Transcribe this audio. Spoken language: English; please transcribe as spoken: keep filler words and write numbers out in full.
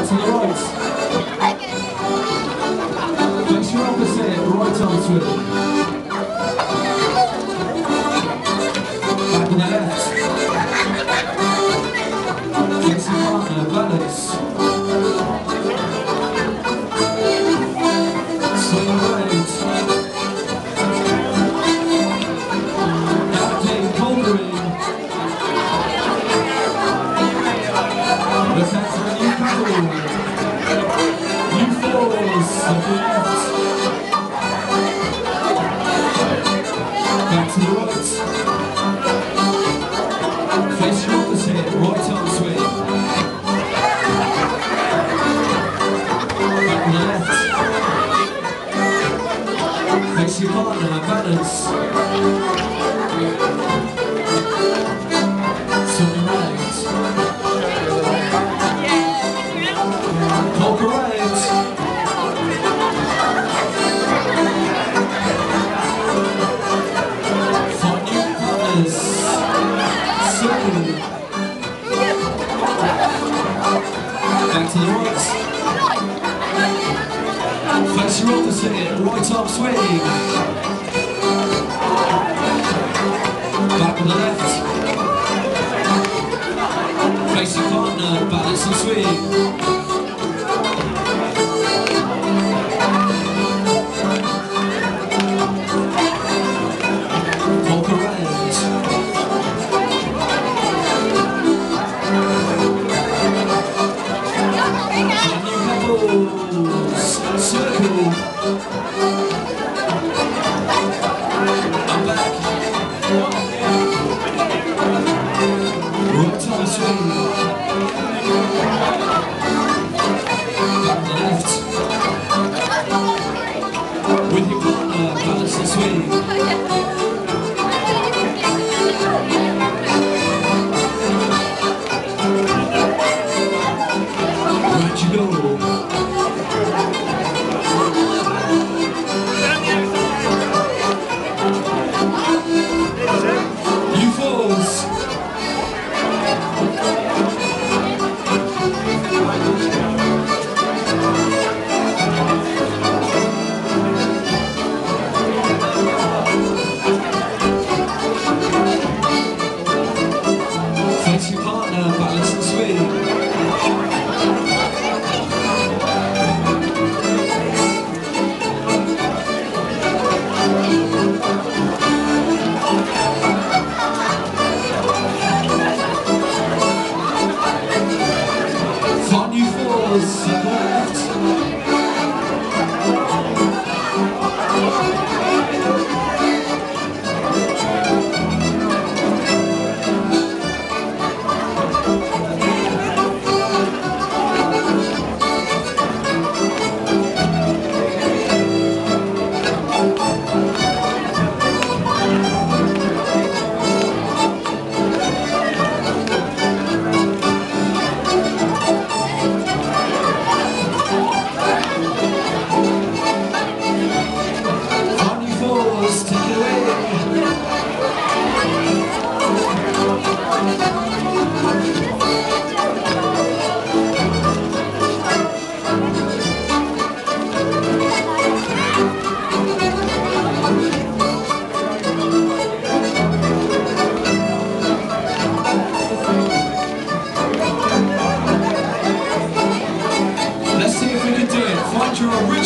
Back to the right. Face your opposite, right arm swing. Back on the left. Face your partner, balance. Swing right. Captain Bouldering. Look out for a new couple. New fours to the left. Back to the right. Face your opposite, right arm swing. Back on the left. Face your partner, balance. To the right. Polka right. Find new partners. Circle. Back to the right. Face your opposite, right arm swing. Back on the left. Face your partner, balance and swing. Polka right. Find new couples. Circle. I'm back. Right arm swing. Back to the left. With your partner, balance and swing. Where'd you go? New fours. Face your partner, balance and swing. Find new fours, circle left. Find new fours, take it away. Let's see if we can do it. Find your original.